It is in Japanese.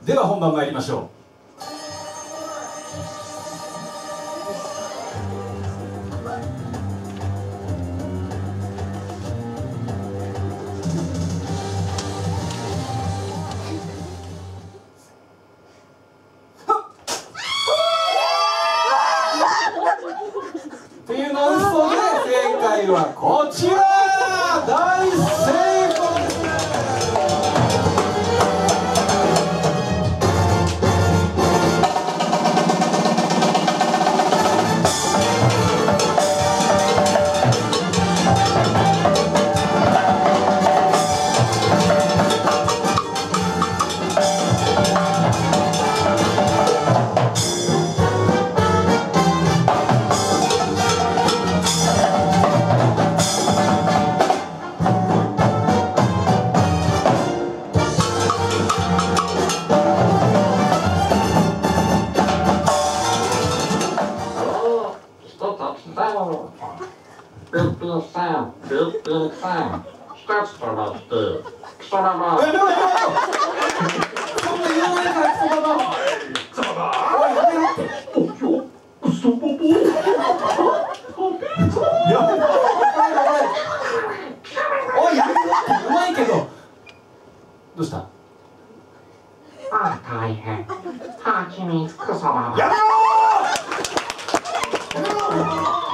では本番参りましょう。っていうの嘘で正解はこちら、大成功です。 ルッピンさん、ルッピンさん、一つとなって貴様がやめろやめろ、そんな言わないから貴様が、貴様が、おいやめろって、およクソボボやめろ、おいやめろってうまいけど、どうした？ ああ大変、はちみつクソババやめろー、やめろー。